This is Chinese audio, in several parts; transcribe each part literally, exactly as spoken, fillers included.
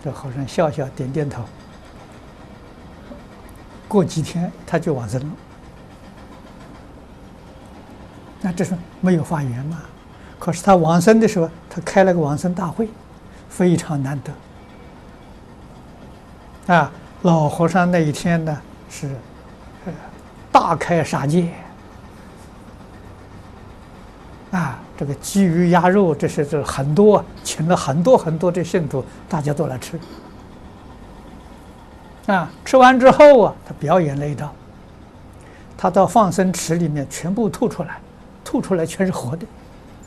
这和尚笑笑，点点头。过几天他就往生了。那这是没有发愿嘛？可是他往生的时候，他开了个往生大会，非常难得。啊，老和尚那一天呢是，呃，大开杀戒。啊，这个鸡鱼鸭肉，这是这很多，请了很多很多的信徒，大家都来吃。啊，吃完之后啊，他表演了一道，他到放生池里面全部吐出来，吐出来全是活的，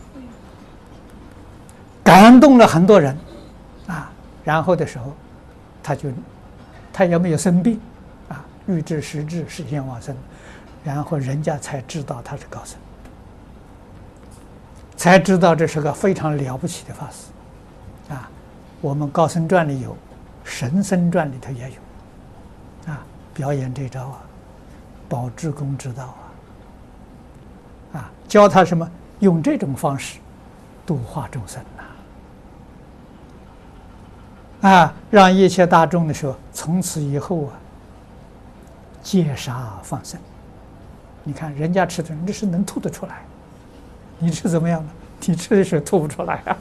感动了很多人，啊，然后的时候，他就，他也没有生病，啊，欲知时至，实现往生，然后人家才知道他是高僧，才知道这是个非常了不起的法师，啊，我们高僧传里有，神僧传里头也有。啊，表演这招啊，宝智公知道啊，啊，教他什么？用这种方式度化众生呐，啊，让一切大众的时候，从此以后啊，戒杀放生。你看人家吃的，这是能吐得出来，你吃怎么样呢？你吃的是吐不出来啊。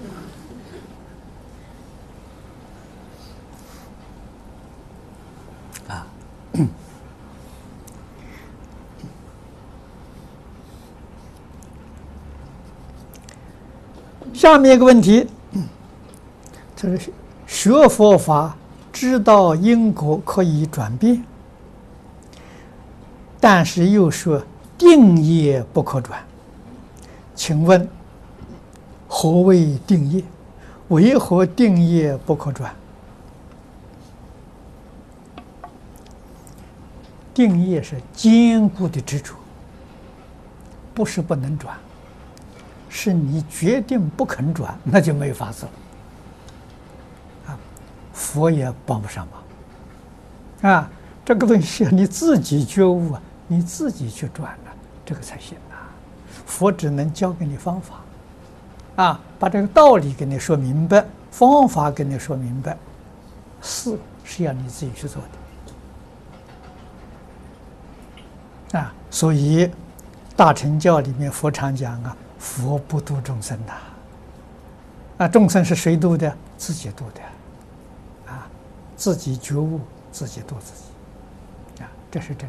下面一个问题，这是学佛法知道因果可以转变，但是又说定业不可转，请问何谓定业？为何定业不可转？定业是坚固的执着，不是不能转，是你决定不肯转，那就没有法子了。啊，佛也帮不上忙。啊，这个东西你自己觉悟啊，你自己去转了，这个才行啊。佛只能教给你方法，啊，把这个道理给你说明白，方法给你说明白，事是要你自己去做的。啊，所以大乘教里面佛常讲啊，佛不度众生呐，啊，众生是谁度的？自己度的，啊，自己觉悟，自己度自己，啊，这是真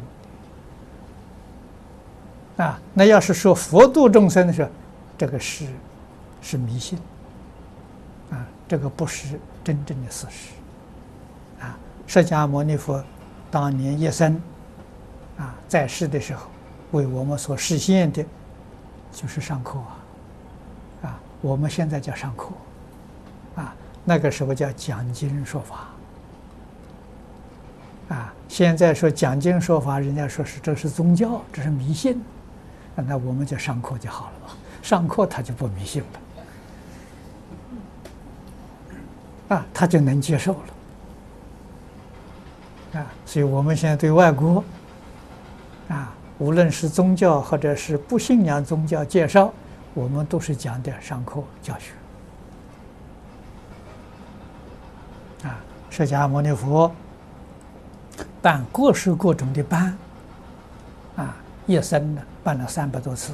的。啊，那要是说佛度众生的时候，这个是是迷信，啊，这个不是真正的事实。啊，释迦牟尼佛当年一生。啊，在世的时候，为我们所实现的，就是上课啊，啊，我们现在叫上课，啊，那个时候叫讲经说法，啊，现在说讲经说法，人家说是这是宗教，这是迷信，那我们就上课就好了嘛，上课他就不迷信了，啊，他就能接受了，啊，所以我们现在对外国。啊，无论是宗教或者是不信仰宗教介绍，我们都是讲的上课教学。啊，释迦牟尼佛办各式各种的班，啊，一生呢办了三百多次。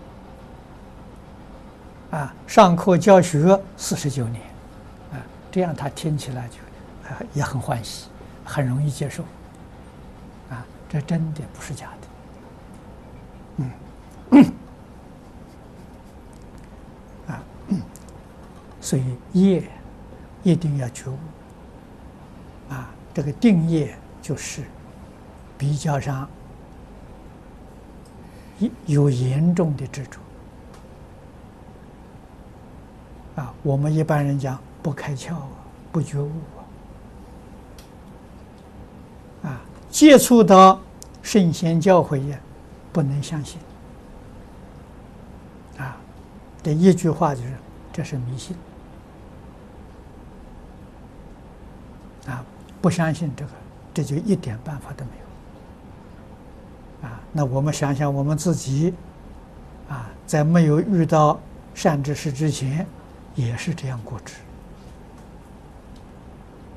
啊，上课教学四十九年，啊，这样他听起来就啊也很欢喜，很容易接受。啊，这真的不是假的。嗯，啊，所以业一定要觉悟。啊，这个定业就是比较上有严重的执着。啊，我们一般人讲不开窍啊，不觉悟啊，啊，接触到圣贤教诲呀，不能相信。啊，这一句话就是，这是迷信。啊，不相信这个，这就一点办法都没有。啊，那我们想想我们自己，啊，在没有遇到善知识之前，也是这样过之。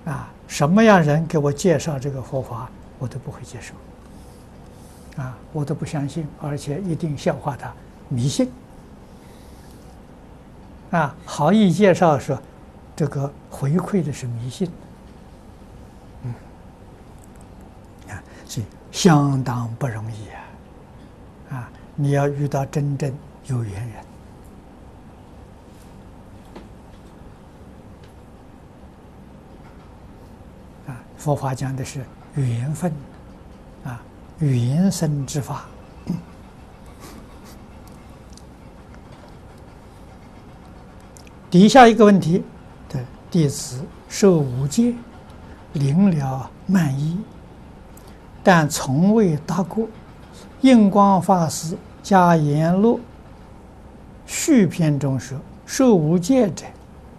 啊，什么样人给我介绍这个佛法，我都不会接受，啊，我都不相信，而且一定笑话他迷信。啊，好意介绍说，这个回馈的是迷信，嗯，啊，所以相当不容易啊，啊，你要遇到真正有缘人。啊，佛法讲的是缘分，啊，缘生之法。底下一个问题，对，弟子受五戒，领了曼衣，但从未达过。印光法师《加言录》续篇中说：“受五戒者，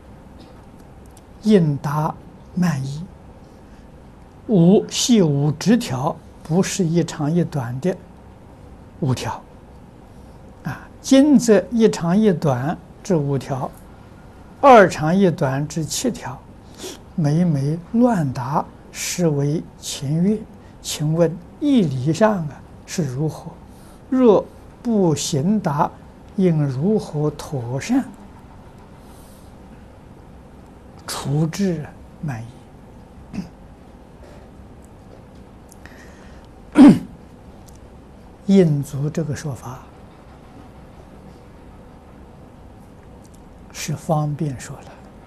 应达曼衣。五系五直条，不是一长一短的五条。啊，今则一长一短之五条。”二长一短之七条，每每乱答，实为前阅。请问义理上啊是如何？若不行答，应如何妥善处置曼衣？印足这个说法是方便说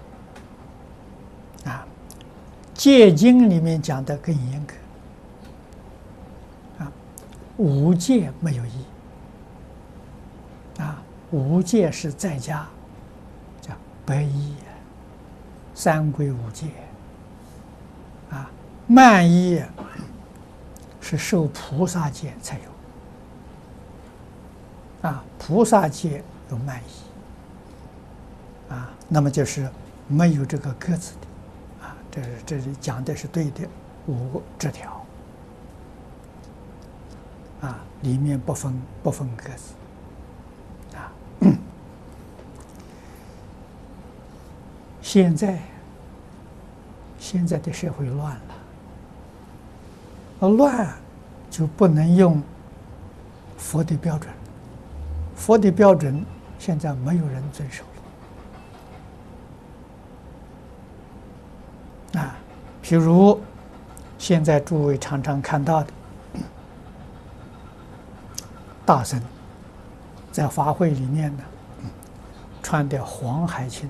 了啊，戒经里面讲的更严格啊，五戒没有异啊，五戒是在家叫白衣，三归五戒啊，曼衣是受菩萨戒才有啊，菩萨戒有曼衣。啊，那么就是没有这个鸽子的，啊，这是这里讲的是对的，五个枝条，啊，里面不分不分鸽子，啊，现在现在的社会乱了，而乱就不能用佛的标准，佛的标准现在没有人遵守。啊，譬如现在诸位常常看到的大僧在法会里面呢，穿的黄海青，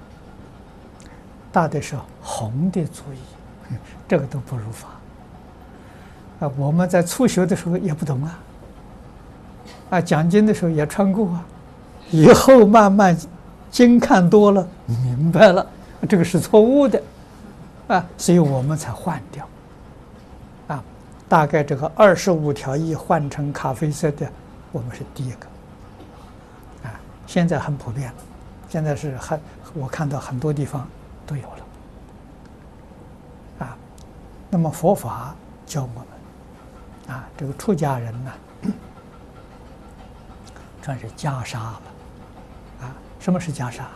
大的是红的足衣，这个都不如法。啊，我们在初学的时候也不懂啊，啊，讲经的时候也穿过啊，以后慢慢经看多了，明白了，这个是错误的。啊，所以我们才换掉，啊，大概这个二十五条一换成咖啡色的，我们是第一个，啊，现在很普遍了，现在是很，我看到很多地方都有了，啊，那么佛法教我们，啊，这个出家人呢，算是袈裟了，啊，什么是袈裟？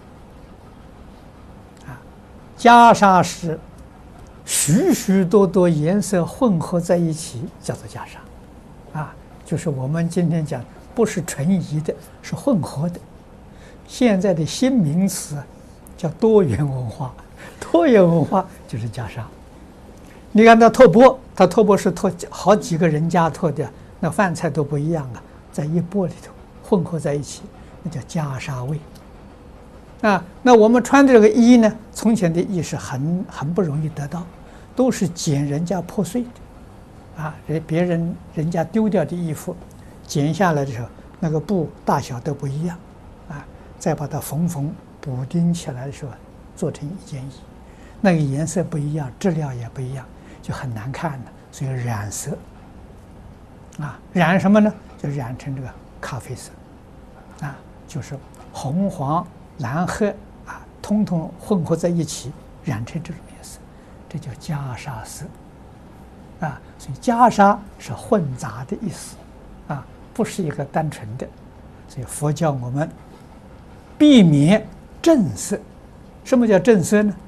袈裟是许许多多颜色混合在一起，叫做袈裟，啊，就是我们今天讲，不是纯一的，是混合的。现在的新名词叫多元文化，多元文化就是袈裟。你看那托钵，它托钵是托好几个人家托的，那饭菜都不一样啊，在一钵里头混合在一起，那叫袈裟味。啊，那我们穿的这个衣呢？从前的衣是很很不容易得到，都是捡人家破碎的，啊，人别人人家丢掉的衣服，剪下来的时候，那个布大小都不一样，啊，再把它缝缝补丁起来的时候，做成一件衣，那个颜色不一样，质量也不一样，就很难看的，所以染色，啊，染什么呢？就染成这个咖啡色，啊，就是红黄。蓝褐啊，通通混合在一起，染成这种颜色，这叫袈裟色啊。所以袈裟是混杂的意思啊，不是一个单纯的。所以佛教我们避免正色。什么叫正色呢？